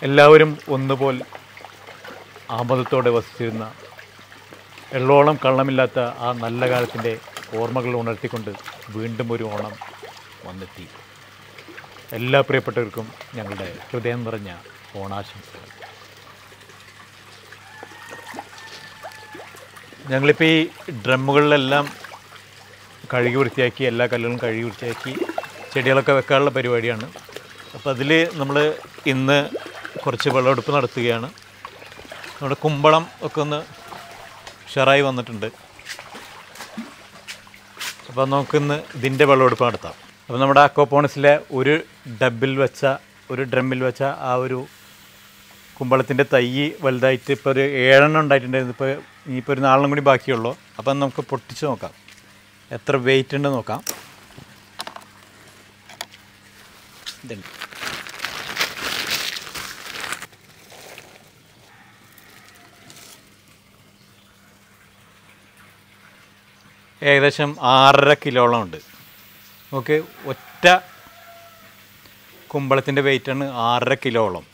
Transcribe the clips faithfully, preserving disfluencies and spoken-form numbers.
എല്ലാവരും ഒന്നുപോൽ ആമോദത്തോടെ വസിച്ചിരുന്ന എള്ളോളം കള്ളമില്ലാത്ത ആ നല്ല കാലത്തിൻ്റെ ഓർമ്മകൾ ഉണർത്തിക്കൊണ്ട് വീണ്ടും ഒരു ഓണം വന്നെത്തി. എല്ലാ പ്രിയപ്പെട്ടവർക്കും ഞങ്ങളുടെ ഹൃദയം നിറഞ്ഞ ഓണാശംസകൾ. ഞങ്ങളിപ്പോൾ ഈ ഡ്രമ്മുകളിലെല്ലാം കഴുകി വൃത്തിയാക്കി, എല്ലാ കല്ലുകളും കഴുകി വൃത്തിയാക്കി ചെടികളൊക്കെ വെക്കാനുള്ള പരിപാടിയാണ്. അപ്പോൾ അതിൽ നമ്മൾ ഇന്ന് കുറച്ച് വിളവെടുപ്പ് നടത്തുകയാണ്. നമ്മുടെ കുമ്പളം ഒക്കെ ഒന്ന് ഉഷാറായി വന്നിട്ടുണ്ട്. അപ്പോൾ നമുക്കിന്ന് ഇതിൻ്റെ വിളവെടുപ്പ് നടത്താം. അപ്പോൾ നമ്മുടെ അക്വാപോണിക്സിലെ ഒരു ഡബിൽ വെച്ച ഒരു ഡ്രമ്മിൽ വെച്ച ആ ഒരു കുമ്പളത്തിൻ്റെ തൈ വലുതായിട്ട് ഇപ്പോൾ ഒരു ഏഴെണ്ണം ഉണ്ടായിട്ടുണ്ടായിരുന്നു. ഇപ്പോൾ ഇനിയിപ്പോൾ ഒരു നാലെണ്ണം കൂടി ബാക്കിയുള്ളൂ. അപ്പം നമുക്ക് പൊട്ടിച്ച് നോക്കാം എത്ര വെയിറ്റ് ഉണ്ടെന്ന് നോക്കാം. ഇതുണ്ട്. ഏകദേശം ആറര കിലോളം ഉണ്ട്. ഓക്കെ, ഒറ്റ കുമ്പളത്തിൻ്റെ വെയിറ്റാണ് ആറര കിലോളം.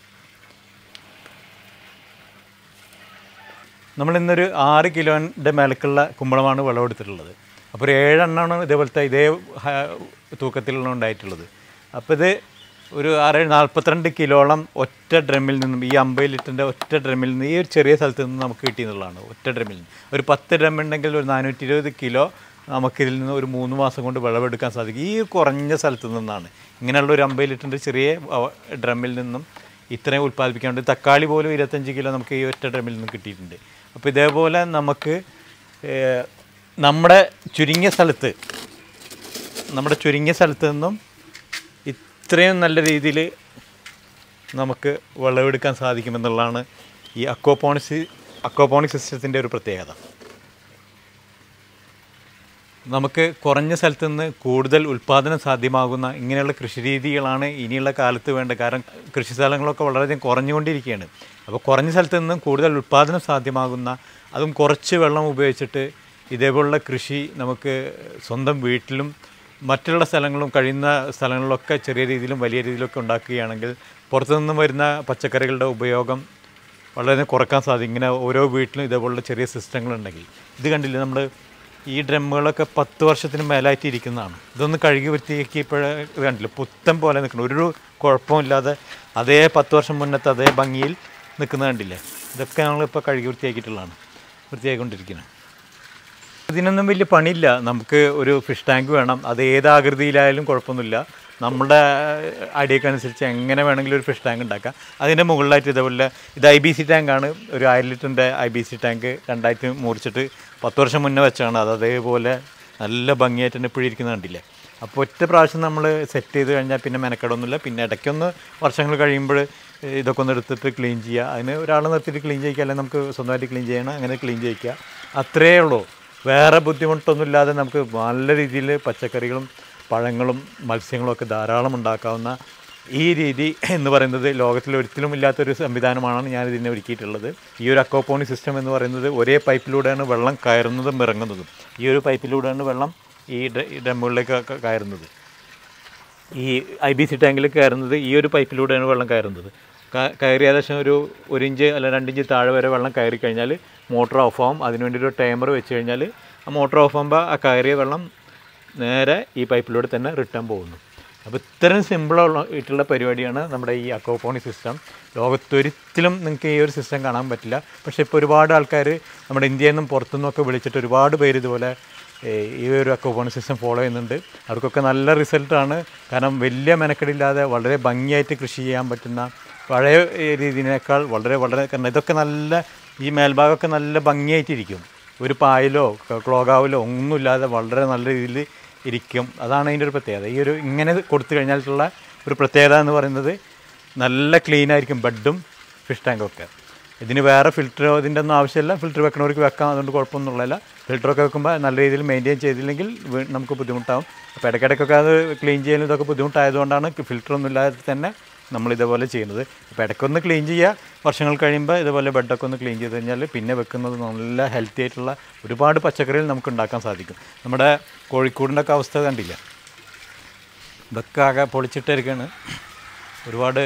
നമ്മളിന്നൊരു ആറ് കിലോൻ്റെ മേലക്കുള്ള കുമ്പളമാണ് വിളവെടുത്തിട്ടുള്ളത്. അപ്പോൾ ഒരു ഏഴെണ്ണമാണ് ഇതേപോലത്തെ ഇതേ തൂക്കത്തിലുള്ള ഉണ്ടായിട്ടുള്ളത്. അപ്പോൾ ഇത് ഒരു ആറ് നാൽപ്പത്തിരണ്ട് കിലോളം ഒറ്റ ഡ്രമ്മിൽ നിന്നും, ഈ അമ്പത് ലിറ്ററിൻ്റെ ഒറ്റ ഡ്രമ്മിൽ നിന്ന്, ഈ ഒരു ചെറിയ സ്ഥലത്ത് നിന്ന് നമുക്ക് കിട്ടിയെന്നുള്ളതാണ്. ഒറ്റ ഡ്രമ്മിൽ നിന്ന് ഒരു പത്ത് ഡ്രമ്മുണ്ടെങ്കിൽ ഒരു നാനൂറ്റി ഇരുപത് കിലോ നമുക്കിതിൽ നിന്ന് ഒരു മൂന്ന് മാസം കൊണ്ട് വിളവെടുക്കാൻ സാധിക്കും. ഈ കുറഞ്ഞ സ്ഥലത്ത് നിന്നാണ് ഇങ്ങനെയുള്ള ഒരു അമ്പത് ലിറ്ററിൻ്റെ ചെറിയ ഡ്രമ്മിൽ നിന്നും ഇത്രയും ഉൽപ്പാദിപ്പിക്കാനുണ്ട്. തക്കാളി പോലും ഇരുപത്തഞ്ച് കിലോ നമുക്ക് ഈ ഒറ്റ ഡ്രമ്മിൽ നിന്നും കിട്ടിയിട്ടുണ്ട്. അപ്പോൾ ഇതേപോലെ നമുക്ക് നമ്മുടെ ചുരുങ്ങിയ സ്ഥലത്ത് നമ്മുടെ ചുരുങ്ങിയ സ്ഥലത്ത് നിന്നും ഇത്രയും നല്ല രീതിയിൽ നമുക്ക് വിളവെടുക്കാൻ സാധിക്കുമെന്നുള്ളതാണ് ഈ അക്വാപോണിക്സ് അക്വാപോണിക് സിസ്റ്റത്തിൻ്റെ ഒരു പ്രത്യേകത. നമുക്ക് കുറഞ്ഞ സ്ഥലത്ത് നിന്ന് കൂടുതൽ ഉൽപ്പാദനം സാധ്യമാകുന്ന ഇങ്ങനെയുള്ള കൃഷി രീതികളാണ് ഇനിയുള്ള കാലത്ത് വേണ്ടത്. കാരണം കൃഷി സ്ഥലങ്ങളൊക്കെ വളരെയധികം കുറഞ്ഞുകൊണ്ടിരിക്കുകയാണ്. അപ്പോൾ കുറഞ്ഞ സ്ഥലത്ത് നിന്നും കൂടുതൽ ഉൽപ്പാദനം സാധ്യമാകുന്ന, അതും കുറച്ച് വെള്ളം ഉപയോഗിച്ചിട്ട് ഇതേപോലുള്ള കൃഷി നമുക്ക് സ്വന്തം വീട്ടിലും മറ്റുള്ള സ്ഥലങ്ങളും കഴിയുന്ന സ്ഥലങ്ങളിലൊക്കെ ചെറിയ രീതിയിലും വലിയ രീതിയിലൊക്കെ ഉണ്ടാക്കുകയാണെങ്കിൽ പുറത്തുനിന്നും വരുന്ന പച്ചക്കറികളുടെ ഉപയോഗം വളരെ കുറക്കാൻ സാധിക്കും. ഇങ്ങനെ ഓരോ വീട്ടിലും ഇതേപോലുള്ള ചെറിയ സിസ്റ്റങ്ങളുണ്ടെങ്കിൽ. ഇത് കണ്ടില്ലേ, നമ്മൾ ഈ ഡ്രമ്മുകളൊക്കെ പത്ത് വർഷത്തിന് മേലായിട്ട് ഇരിക്കുന്നതാണ്. ഇതൊന്ന് കഴുകി വൃത്തിയാക്കിയപ്പോഴേ ഇത് കണ്ടില്ല, പുത്തൻ പോലെ നിൽക്കണം, ഒരു കുഴപ്പമില്ലാതെ അതേ പത്ത് വർഷം മുന്നത്തെ അതേ ഭംഗിയിൽ നിൽക്കുന്നത് കണ്ടില്ലേ. ഇതൊക്കെ ഞങ്ങളിപ്പോൾ കഴുകി വൃത്തിയാക്കിയിട്ടുള്ളതാണ്, വൃത്തിയാക്കിക്കൊണ്ടിരിക്കുന്നത്. ഇതിനൊന്നും വലിയ പണിയില്ല. നമുക്ക് ഒരു ഫിഷ് ടാങ്ക് വേണം. അത് ഏത് ആകൃതിയിലായാലും കുഴപ്പമൊന്നുമില്ല. നമ്മുടെ ഐഡിയക്ക് അനുസരിച്ച് എങ്ങനെ വേണമെങ്കിലും ഒരു ഫിഷ് ടാങ്ക് ഉണ്ടാക്കാം. അതിൻ്റെ മുകളിലായിട്ട് ഇതേപോലെ ഇത് ഐ ബി സി ടാങ്കാണ്. ഒരു ആയിരം ലിറ്ററിൻ്റെ ഐ ബി സി ടാങ്ക് രണ്ടായിരത്തി മുറിച്ചിട്ട് പത്ത് വർഷം മുന്നേ വെച്ചാണ്. അത് അതേപോലെ നല്ല ഭംഗിയായിട്ട് തന്നെ ഇപ്പോഴും ഇരിക്കുന്നത് കണ്ടില്ലേ. അപ്പോൾ ഒറ്റ പ്രാവശ്യം നമ്മൾ സെറ്റ് ചെയ്ത് കഴിഞ്ഞാൽ പിന്നെ മെനക്കെടൊന്നുമില്ല. പിന്നെ ഇടയ്ക്കൊന്ന് വർഷങ്ങൾ കഴിയുമ്പോൾ ഇതൊക്കെ ഒന്ന് എടുത്തിട്ട് ക്ലീൻ ചെയ്യുക. അതിന് ഒരാൾ നിർത്തിയിട്ട് ക്ലീൻ ചെയ്യിക്കുക, അല്ലെങ്കിൽ നമുക്ക് സ്വന്തമായിട്ട് ക്ലീൻ ചെയ്യണം, അങ്ങനെ ക്ലീൻ ചെയ്യിക്കുക. അത്രയേ ഉള്ളൂ. വേറെ ബുദ്ധിമുട്ടൊന്നുമില്ലാതെ നമുക്ക് നല്ല രീതിയിൽ പച്ചക്കറികളും പഴങ്ങളും മത്സ്യങ്ങളും ഒക്കെ ധാരാളം ഉണ്ടാക്കാവുന്ന ഈ രീതി എന്ന് പറയുന്നത് ലോകത്തിൽ ഒരിക്കലും ഇല്ലാത്തൊരു സംവിധാനമാണ് ഞാനിതിനെ ഒരുക്കിയിട്ടുള്ളത്. ഈ ഒരു അക്വാപോണിക് സിസ്റ്റം എന്ന് പറയുന്നത് ഒരേ പൈപ്പിലൂടെയാണ് വെള്ളം കയറുന്നതും ഇറങ്ങുന്നതും. ഈ ഒരു പൈപ്പിലൂടെയാണ് വെള്ളം ഈ ഡ്രമ്മുകളിലേക്ക് കയറുന്നത്. ഈ ഐ ബി സി ടാങ്കിൽ കയറുന്നത് ഈ ഒരു പൈപ്പിലൂടെയാണ് വെള്ളം കയറുന്നത്. കയറി ഏകദേശം ഒരു ഒരു ഇഞ്ച് അല്ല രണ്ടിഞ്ച് താഴെ വരെ വെള്ളം കയറി കഴിഞ്ഞാൽ മോട്ടർ ഓഫ് ആവും. അതിനുവേണ്ടി ഒരു ടൈമർ വെച്ച് കഴിഞ്ഞാൽ ആ മോട്ടർ ഓഫ് ആകുമ്പോൾ ആ കയറിയ വെള്ളം നേരെ ഈ പൈപ്പിലൂടെ തന്നെ റിട്ടേൺ പോകുന്നു. അപ്പോൾ ഇത്തരം സിമ്പിളായിട്ടുള്ള പരിപാടിയാണ് നമ്മുടെ ഈ അക്വാപോണിക് സിസ്റ്റം. ലോകത്തൊരിക്കലും നിങ്ങൾക്ക് ഈ ഒരു സിസ്റ്റം കാണാൻ പറ്റില്ല. പക്ഷേ ഇപ്പോൾ ഒരുപാട് ആൾക്കാർ നമ്മുടെ ഇന്ത്യയിൽ നിന്നും പുറത്തുനിന്നൊക്കെ വിളിച്ചിട്ട് ഒരുപാട് പേര് ഇതുപോലെ ഈ ഒരു അക്വാപോണിക് സിസ്റ്റം ഫോളോ ചെയ്യുന്നുണ്ട്. അവർക്കൊക്കെ നല്ല റിസൾട്ടാണ്. കാരണം വലിയ മെനക്കെടില്ലാതെ വളരെ ഭംഗിയായിട്ട് കൃഷി ചെയ്യാൻ പറ്റുന്ന, പഴയ രീതിയിനേക്കാൾ വളരെ വളരെ കാരണം ഇതൊക്കെ നല്ല, ഈ മേൽഭാഗമൊക്കെ നല്ല ഭംഗിയായിട്ടിരിക്കും. ഒരു പായലോ ക്ലോഗാവിലോ ഒന്നുമില്ലാതെ വളരെ നല്ല രീതിയിൽ ഇരിക്കും. അതാണ് അതിൻ്റെ ഒരു പ്രത്യേകത. ഈ ഒരു ഇങ്ങനെ കൊടുത്തു കഴിഞ്ഞാലുള്ള ഒരു പ്രത്യേകത എന്ന് പറയുന്നത് നല്ല ക്ലീനായിരിക്കും ബെഡും ഫിഷ് ടാങ്കൊക്കെ. ഇതിന് വേറെ ഫിൽറ്ററോ ഇതിൻ്റെ ഒന്നും ആവശ്യമില്ല. ഫിൽറ്റർ വെക്കണവർക്ക് വെക്കാം, അതുകൊണ്ട് കുഴപ്പമൊന്നുമില്ല. ഫിൽറ്ററൊക്കെ വെക്കുമ്പോൾ നല്ല രീതിയിൽ മെയിൻറ്റെയിൻ ചെയ്തില്ലെങ്കിൽ നമുക്ക് ബുദ്ധിമുട്ടാകും. അപ്പോൾ ഇടയ്ക്കിടയ്ക്കൊക്കെ അത് ക്ലീൻ ചെയ്യാനും ഇതൊക്കെ ബുദ്ധിമുട്ടായതുകൊണ്ടാണ് ഫിൽറ്ററൊന്നും ഇല്ലാതെ തന്നെ നമ്മളിതേപോലെ ചെയ്യുന്നത്. അപ്പോൾ ഇടയ്ക്കൊന്ന് ക്ലീൻ ചെയ്യുക. വർഷങ്ങൾ കഴിയുമ്പോൾ ഇതുപോലെ ബെഡൊക്കെ ഒന്ന് ക്ലീൻ ചെയ്ത് കഴിഞ്ഞാൽ പിന്നെ വെക്കുന്നത് നല്ല ഹെൽത്തി ആയിട്ടുള്ള ഒരുപാട് പച്ചക്കറികൾ നമുക്ക് ഉണ്ടാക്കാൻ സാധിക്കും. നമ്മുടെ കോഴിക്കോടിൻ്റെ ഒക്കെ അവസ്ഥ കണ്ടില്ല, ഇതൊക്കെ ആകെ പൊളിച്ചിട്ടിരിക്കുകയാണ്. ഒരുപാട്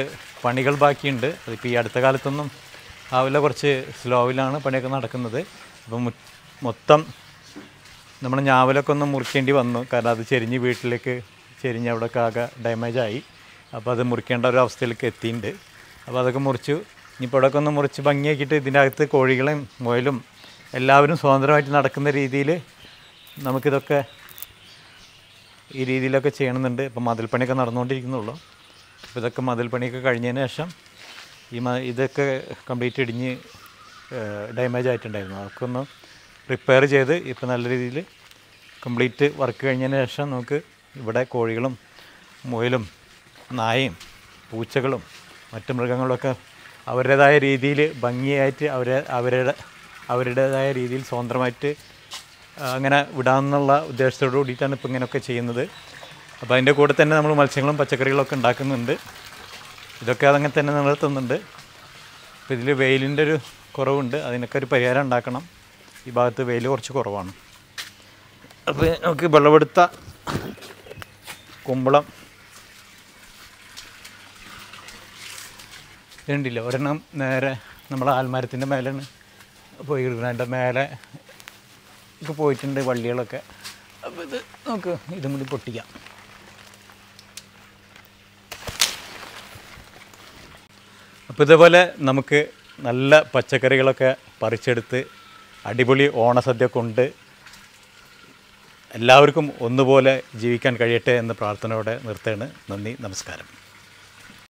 പണികൾ ബാക്കിയുണ്ട്. അതിപ്പോൾ ഈ അടുത്ത കാലത്തൊന്നും ആവില്ല, കുറച്ച് സ്ലോവിലാണ് പണിയൊക്കെ നടക്കുന്നത്. അപ്പം മൊത്തം നമ്മൾ ഞാവലൊക്കെ ഒന്ന് മുറിക്കേണ്ടി വന്നു, കാരണം അത് ചെരിഞ്ഞ് വീട്ടിലേക്ക് ചെരിഞ്ഞ് അവിടെയൊക്കെ ആകെ ഡാമേജായി. അപ്പോൾ അത് മുറിക്കേണ്ട ഒരു അവസ്ഥയിലേക്ക് എത്തിയിട്ടുണ്ട്. അപ്പോൾ അതൊക്കെ മുറിച്ചു. ഇനിയിപ്പോൾ അവിടെയൊക്കെ ഒന്ന് മുറിച്ച് ഭംഗിയാക്കിയിട്ട് ഇതിൻ്റെ അകത്ത് കോഴികളും മുയലും എല്ലാവരും സ്വതന്ത്രമായിട്ട് നടക്കുന്ന രീതിയിൽ നമുക്കിതൊക്കെ ഈ രീതിയിലൊക്കെ ചെയ്യണമെന്നുണ്ട്. ഇപ്പോൾ മതിൽപ്പണിയൊക്കെ നടന്നുകൊണ്ടിരിക്കുന്നുള്ളൂ. അപ്പോൾ ഇതൊക്കെ മതിൽപ്പണിയൊക്കെ കഴിഞ്ഞതിന് ശേഷം ഈ മ ഇതൊക്കെ കംപ്ലീറ്റ് ഇടിഞ്ഞ് ഡാമേജ് ആയിട്ടുണ്ടായിരുന്നു. അതൊക്കെ ഒന്ന് റിപ്പയർ ചെയ്ത് ഇപ്പോൾ നല്ല രീതിയിൽ കംപ്ലീറ്റ് വർക്ക് കഴിഞ്ഞതിന് ശേഷം നമുക്ക് ഇവിടെ കോഴികളും മുയലും നായയും പൂച്ചകളും മറ്റു മൃഗങ്ങളൊക്കെ അവരുടേതായ രീതിയിൽ ഭംഗിയായിട്ട് അവരെ അവരുടെ അവരുടേതായ രീതിയിൽ സ്വതന്ത്രമായിട്ട് അങ്ങനെ വിടാമെന്നുള്ള ഉദ്ദേശത്തോടു കൂടിയിട്ടാണ് ഇപ്പോൾ ഇങ്ങനെയൊക്കെ ചെയ്യുന്നത്. അപ്പോൾ അതിൻ്റെ കൂടെ തന്നെ നമ്മൾ മത്സ്യങ്ങളും പച്ചക്കറികളൊക്കെ ഉണ്ടാക്കുന്നുണ്ട്. ഇതൊക്കെ അതങ്ങനെ തന്നെ നിലനിർത്തുന്നുണ്ട്. അപ്പോൾ ഇതിൽ വെയിലിൻ്റെ ഒരു കുറവുണ്ട്, അതിനൊക്കെ ഒരു പരിഹാരം ഉണ്ടാക്കണം. ഈ ഭാഗത്ത് വെയിൽ കുറച്ച് കുറവാണ്. അപ്പോൾ നമുക്ക് വിളവെടുത്ത കുമ്പളം രണ്ടില്ല, ഒരെണ്ണം നേരെ നമ്മളെ ആൽമരത്തിൻ്റെ മേലാണ് പോയി കിടക്കുന്നത്. അതിൻ്റെ മേലെ ഒക്കെ പോയിട്ടുണ്ട് വള്ളികളൊക്കെ. അപ്പോൾ ഇത് നമുക്ക് ഇതും കൂടി പൊട്ടിക്കാം. അപ്പോൾ ഇതേപോലെ നമുക്ക് നല്ല പച്ചക്കറികളൊക്കെ പറിച്ചെടുത്ത് അടിപൊളി ഓണസദ്യ കൊണ്ട് എല്ലാവർക്കും ഒന്നുപോലെ ജീവിക്കാൻ കഴിയട്ടെ എന്ന പ്രാർത്ഥനയോടെ നിർത്തുകയാണ്. നന്ദി, നമസ്കാരം.